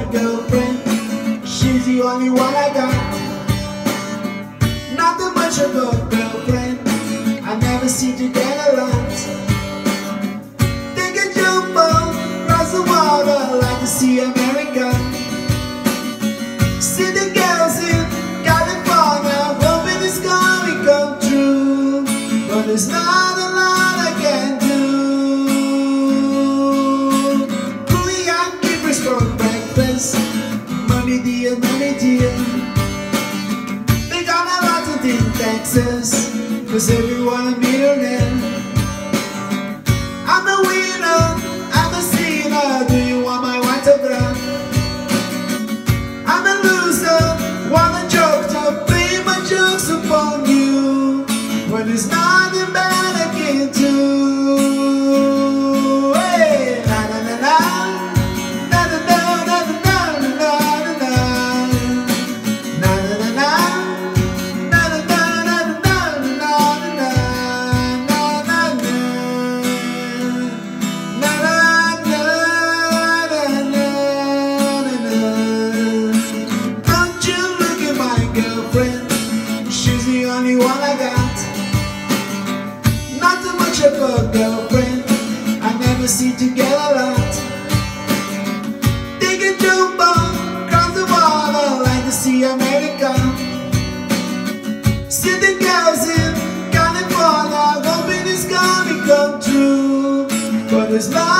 girlfriend. She's the only one I got. Not too much of a girlfriend, I never seem to get a lot. Take a jump across the water like to see America. See the girls in California, hoping it's gonna come true, but there's not a lot I can do. Booyah, keepers for breakfast, money dear, they got a lot in Texas, 'cause everyone a millionaire. I'm a winner, I'm a sinner, do you want my autograph? I'm a loser, want a joke to play my jokes upon you, but there's nothing bad I can do. Hey, na na na na, na na na na na na na na, na na na na, na na na na na na na, na na na, na na na na na. Don't you look at my girlfriend, she's the only one I got. Not too much of a girlfriend, I never seem to get a lot. Take a jump across the water like to see America. See the girls in California, hoping it's gonna come true, but it's not.